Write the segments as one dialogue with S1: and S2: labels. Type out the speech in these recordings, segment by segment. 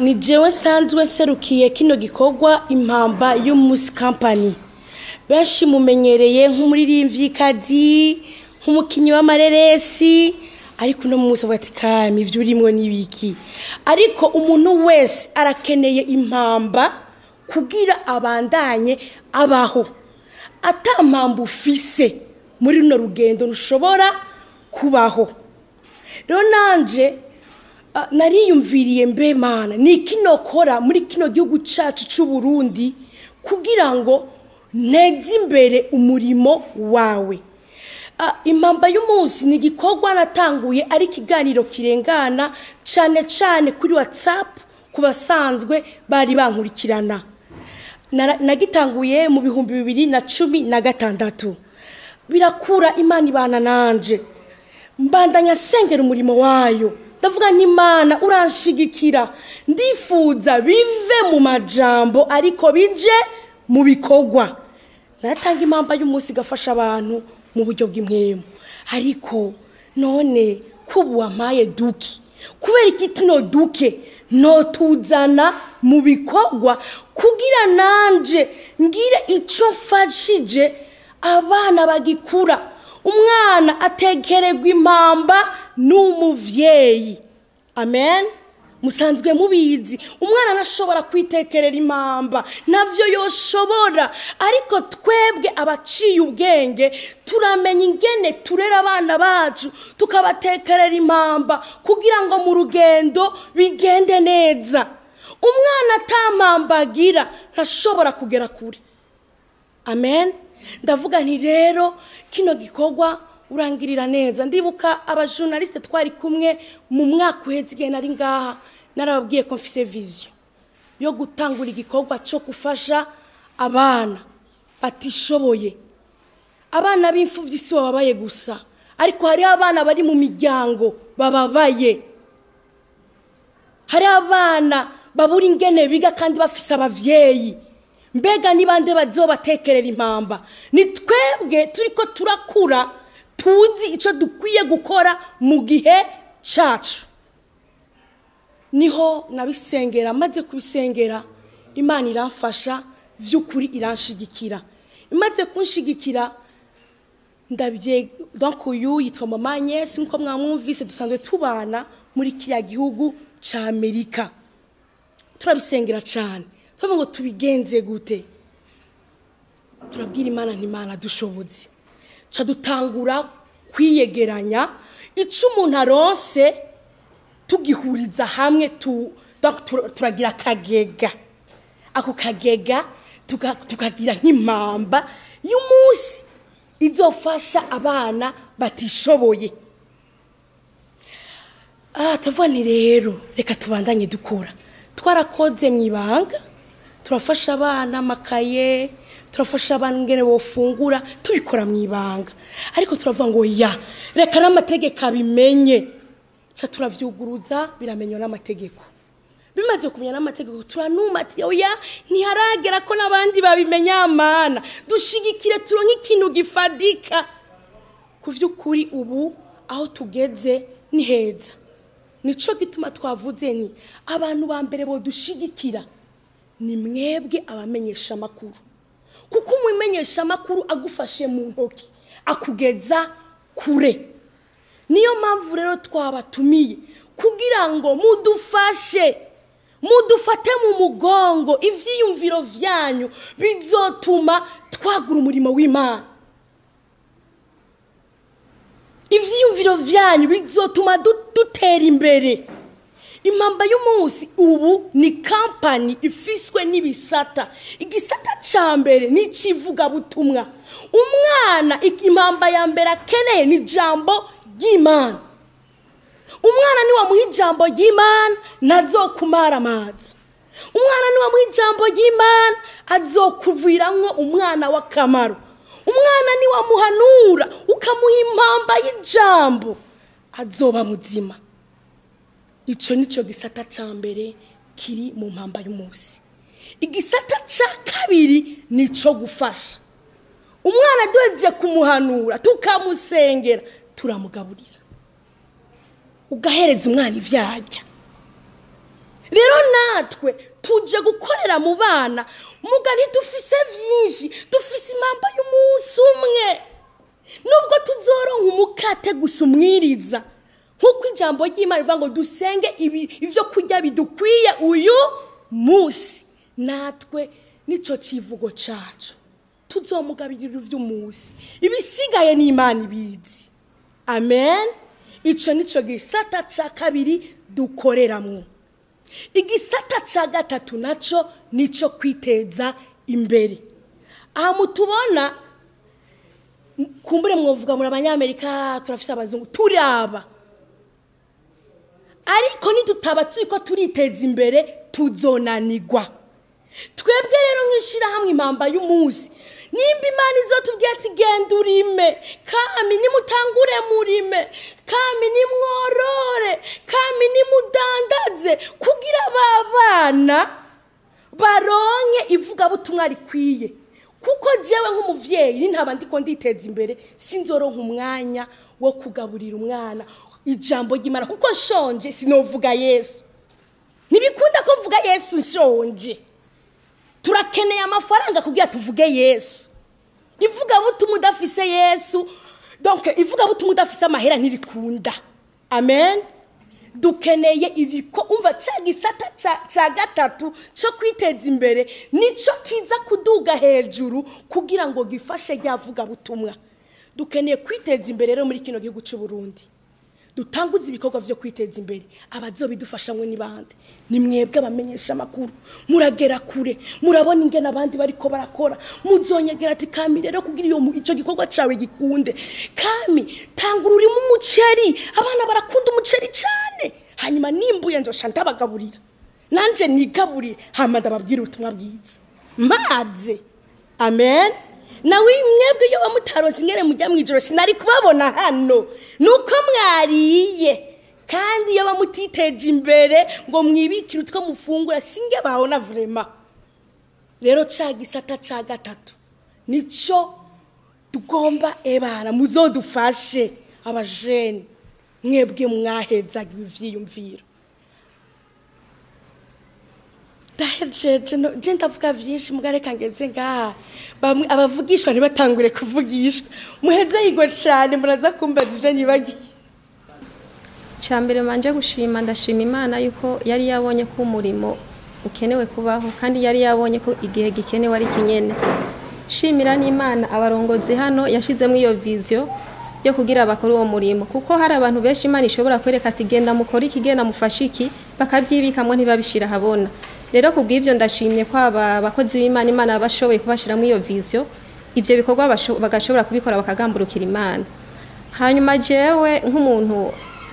S1: ni jewe sanzwe serukiye kino gikorwa impamba y'Umusi Company. Benshi mumenyereye nk'umuririmvyikazi, nk'umukinyi w'amareresi, ariko no musi bati kami ivyo urimwo nibiki. Ariko umuntu wese arakeneye impamba kugira abandanye abaho. Ata mpamba ufise muri runo rugendo ntushobora kubaho. Rero nanje nariyumviriye mbe mana ni kinokora muri kino gihugu cacu c'u Burundi kugira ngo nteze imbere umurimo wawe. Impamba y'umunsi ni igikorwa natanguye ari ikiganiro kirengana cane kuri WhatsApp ku basanzwe bari bankurikirana. Nagitanguye mu 2016. Birakura Imana ibana nanje. Mbandanya sengera umurimo wayo. Ndavuga nti Imana uranshigikira. Ndifuza bive mu majambo ariko bije mu bikorwa. Natanga impamba y'umunsi gafasha abantu mu buryo bw'impwemu. Ariko none kubu wampaye duki. Kubera iki tuno duke no tuzana mu bikorwa kugira nanje ngire ico mfashije abana bagikura. Umwana atekererwa impamba n'umuvyeyi. Amen. Musanzwe mubizi umwana nashobora kwitekerera impamba navyo yoshobora, ariko twebwe abaciye ubwenge turamenya ingene turera abana bacu tukabatekerera impamba kugira ngo mu rugendo bigende neza. Umwana atampambagira ntashobora kugera kure. Amen. Ndavuga nti rero kino gikorwa urangirira neza. Ndibuka abajournaliste twari kumwe mu mwaka uheze igihe nari ngaha, narababwiye ko mfise vision yo gutangura igikorwa cyo gufasha abana batishoboye. Abana b'imfuvyi si bababaye gusa, ariko hari abana bari mu miryango bababaye. Hari abana babura ingene biga kandi bafise abavyeyi. Mbega ni bande bazobatekerera impamba? Ni twebwe turiko turakura tuzi ico dukwiye gukora mu gihe cacu. Niho nabisengera, maze kubisengera Imana iramfasha vy'ukuri iranshigikira. Imaze kunshigikira ndabye donc uyu yitwa Mama Agnes nko mwamwumvise dusanzwe tubana muri kiriya gihugu ca Amerika. Turabisengera cyane. Tuvuga ngo tubigenze gute? Turabwira Imana nti Imana dushoboze. Ca dutangura kwiyegeranya ico umuntu aronse tugihuriza hamwe turagira kagega. Ako kagega tukagira nk'impamba y'umunsi izofasha abana batishoboye. Tuvuga ni rero reka tubandanye dukora. Twarakoze mwibanga, turafasha abana makaye, turafasha abantu ngene bofungura, tubikora mwibanga. Ariko turavuga ngo ya reka n'amategeko abimenye. Cha turavyuguruza biramenywa n'amategeko. Bimaze kumenya n'amategeko turanuma ati oya ntiharagera ko nabandi babimenya amana. Dushigikire turonke ikintu gifadika. Kuvyukuri ubu aho tugeze ni heza. Nico gituma twavuze ni abantu ba mbere bo dushigikira ni mwebwe abamenyesha makuru. Kuko umumenyesha makuru agufashe mu ntoki akugeza kure. Niyo mpamvu rero twabatumiye kugira ngo mudufashe, mudufate mu mugongo. Ivyiyumviro vyanyu bizotuma twagura umurimo w'Imana. Ivyiyumviro vyanyu bizotuma dutera imbere. Impamba y'umunsi ubu ni company ifiswe n'ibisata. Igisata ca mbere ni civuga butumwa. Umwana impamba ya mbere akeneye ni jambo y'Imana. Umwana ni wa muhijambo y'Imana nazokumara amazi. Umwana ni wa muhijambo y'Imana azokuviramwo umwana w'akamaro. Umwana ni wa muhanura ukamuha impamba y'ijambo azoba muzima. Ico nico gisata ca mbere kiri mu mpamba y'umunsi. Igisata ca kabiri nico gufasha. Umwana duheje kumuhanura tukamusengera turamugaburira. Ugahereza umwana ivyarya. rero natwe tuje gukorera mu bana muga ntidufise vyinshi dufise impamba y'umunsi umwe nubwo tuzoronka umukate gusa umwiriza nk'uko ijambo ry'Imana rivuga ngo dusenge ivyo kurya bidukwiye uyu munsi natwe nico civugo cacu tuzomugabirira ivy'umunsi ibisigaye n'Imana ibizi amen ico nico gisata ca kabiri dukoreramwo igisata ca gatatu naco nico kwiteza imbere aha mutubona kumbure mwovuga muri abanyamerika turafise abazungu turaba ariko nitutaba turiko turiteza imbere tuzonanirwa twebwe rero nkishira hamwe impamba y'umunsi nimba Imana izotubwiye ati genda urime kami nimutangure murime kami nimworore kami nimudandaze kugira babana baronke ivuga butumwa rikwiye kuko jewe nk'umuvyeyi ntaba ndiko nditeza imbere sinzoronka umwanya wo kugaburira umwana ijambo ry'Imana kuko shonje sinovuga Yesu nibikunda ko mvuga Yesu nshonje turakeneye amafaranga kugira tuvuge Yesu ivuga butumwa udafise Yesu donc ivuga butumwa udafise amahera ntirikunda amen dukeneye ibiko umva cagisata ca gatatu cyo kwiteza imbere nico kiza kuduga hejuru kugira ngo gifashe ryavuga butumwa dukeneye kwiteza imbere rero muri kino gihugu cy'u Burundi dutanguza ibikorwa byo kwiteza imbere abazobidufashamwe n'ibande nimwebwe abamenyesha amakuru muragera kure murabona ingene abandi bariko barakora muzonyegera ati kami rero kugira ico gikorwa cawe gikunde kami tangurura mu muceri abana barakunda umuceri cyane hanyuma nimbuye nzosha ndabagaburira nanje nigaburire hama ndababwira ubutumwa bwiza maze amen nawe mwebwe iyo bamutaroza ingere mujya mwijoro sinari kubabona hano nuko mwariye kandi iyo bamutiteje imbere ngo mwibikire utwo mufungura singe bahona vrema rero cagisata ca gatatu nico tugomba ebara muzodufashe abajene mwebwe mwahezaga ivyiyumviro je ndavuga vyinshi mugareka ngeze ngaha bamwe abavugishwa ntibatangure kuvugishwa muheze yigo cyane muraza kumbaza ivyo nyibagiye
S2: cyambere manje gushima ndashima Imana yuko yari yabonye ko umurimo ukenewe kubaho kandi yari yabonye ko igihe gikenewe ari kinyene shimira n'Imana abarongozi hano yashizemo iyo vision yo kugira abakora uwo murimo kuko hari abantu benshi Imana ishobora kwereka ati genda mukora ikigenda mufashiki bakavyibikamwe ntibabishira habona rero kubw'ivyo ndashimye ko aba bakozi b'Imana Imana bashoboye kubashiramo iyo vision ivyo bikorwa bagashobora kubikora bakagamburukira Imana hanyuma jewe nk'umuntu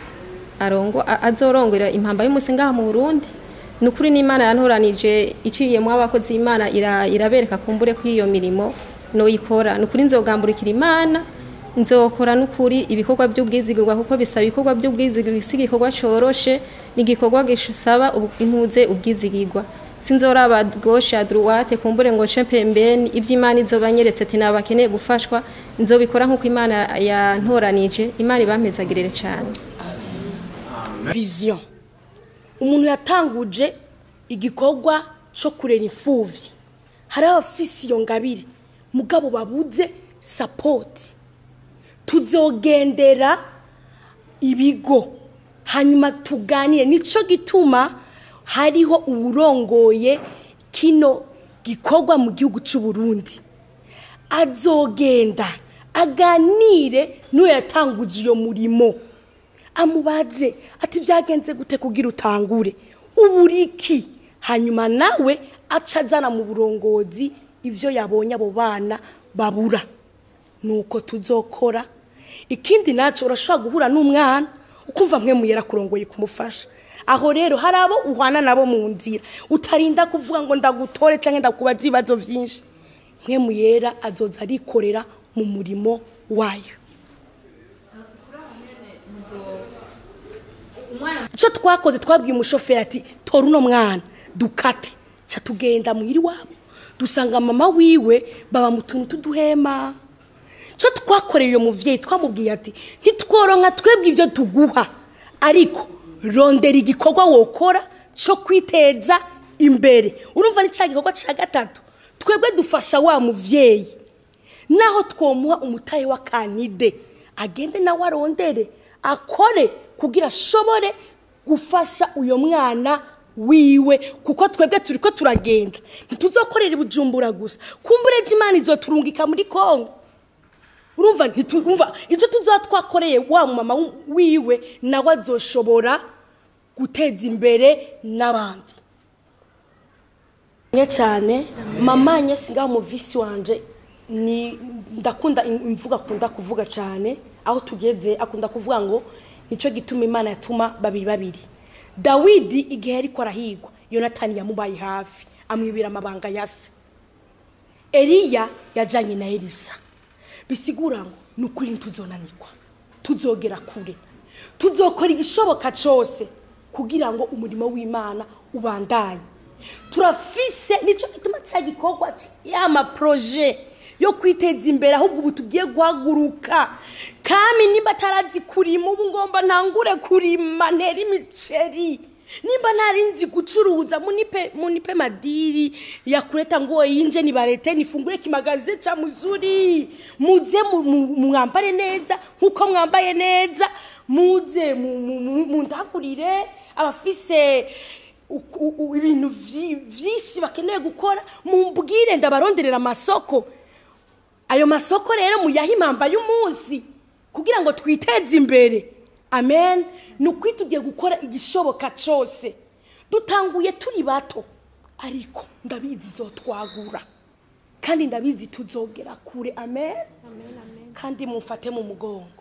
S2: azorongera impamba y'umunsi ngaha mu Burundi nukuri n'Imana yantoranije iciyemo abakozi b'Imana irabereka kumbure ko iyo mirimo no yikora nukuri nzogamburukira Imana nzokora nukuri ibikorwa by'ubwizigirwa kuko bisaba ibikorwa by'ubwizigirwa igikorwa coroshe n'igikorwa gisaba intuze ubwizigirwa sinzoraba gauche à droite kumbure ngo pembeni iby'Imana izobanyeretse ati nabakeneye gufashwa nzobikora nkuko Imana yantoranije Imana ibampezagirire cyane
S1: vision umuntu yatanguje igikorwa cyo kurera imfuvyi hari abafisi iyo ngabiri mugabo babuze support tuzogendera ibigo hanyuma tuganire nico gituma hariho uburongoye kino gikorwa mu gihugu cy'u Burundi azogenda aganire n'uwo yatanguje iyo murimo amubaze ati byagenze gute kugira utangure uburiki hanyuma nawe acazana mu burongozi ivyo yabonye abo bana babura nuko tuzokora ikindi naco urashobora guhura n'umwana ukumva mwe muyera kurongoye kumufasha aho rero hari abo uhwana nabo mu nzira utarinda kuvuga ngo ndagutore canke ndakubaza ibibazo vyinshi mwe muyera azoza arikorera mu murimo wayo ico twakoze twabwiye umushoferi ati tora uno mwana dukate ca tugenda muhiri wabo dusanga mama wiwe baba mu tuntu tuduhema co twakoreye uyo muvyeyi twamubwiye ati ntitworonka twebwe ivyo tuguha ariko rondera igikorwa wokora cyo kwiteza imbere. Urumva ni cya gikorwa cya gatatu twebwe dufasha wa muvyeyi naho twomuha umutahe wa kanide agende nawe arondere akore kugira ashobore gufasha uyo mwana wiwe kuko twebwe turiko turagenda ntituzokorera Bujumbura gusa kumbure Imana izoturungika muri Kongo. Urumva ntitumva icyo tuzatwakoreye wa mama wiwe nawe azoshobora guteza imbere n'abandi. Cyane mama nyesi ngaho mu visi wanje ni ndakunda imvuga akunda kuvuga cyane aho tugeze akunda kuvuga ngo nico gituma Imana yatuma babiri. Dawidi igihe ariko arahigwa Yonatani yamubaye hafi amwibira amabanga yase. Eliya yajanye na Elisa. Bisigura ngo nukuri ntuzonanirwa tuzogera kure tuzokora igishoboka cyose kugira ngo umurimo w'Imana ubandanye. Turafise nico gituma cyagikorwa y'ama projet yo kwiteza imbere ahubwo ubu tugiye guhaguruka kami nimba tarazi kurima ubu ngomba ntangure kurima ntera imiceri nimba narinzi gucuruza munipe madiri ya kuleta ngo yinje ni barete nifungure kimagaze cha muzuri muze mwambare neza nkuko mwambaye neza muze mundagurire abafise ibintu vyinshi bakeneye gukora mumbwire ndabaronderera amasoko. Ayo masoko rero muyahimamba y'umunsi kugira ngo twiteze imbere. Amen. Nukwitugiye gukora igishoboka cyose dutanguye turi bato ariko ndabizi zotwagura kandi ndabizi tuzogera kure. Amen. Kandi mufate mu mugongo.